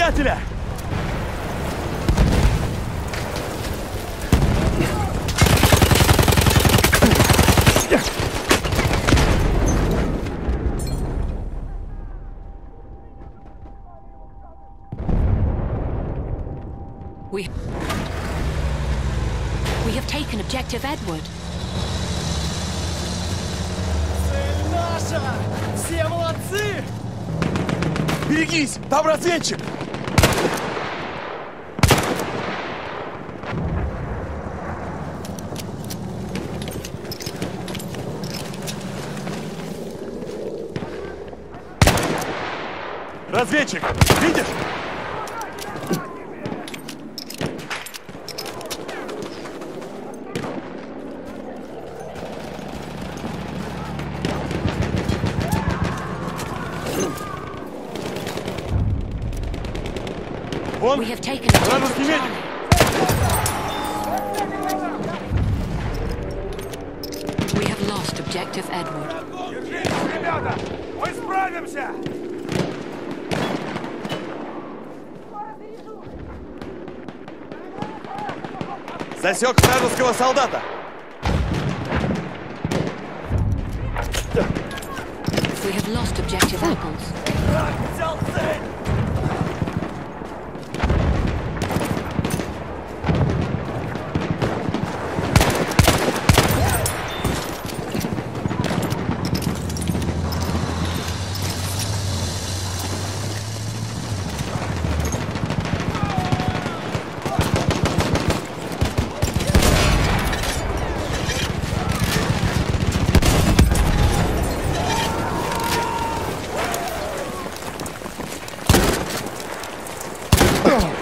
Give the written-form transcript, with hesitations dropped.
неприятеля! We have taken objective Edward. Цель наша! Все молодцы! Берегись! Там разведчик! Разведчик! Видишь? We have taken objective Charlie. We have lost objective Edward. Держитесь, ребята! Мы справимся! Засек вражеского солдата! We have lost objective Apples. Враг взял цель! Ugh!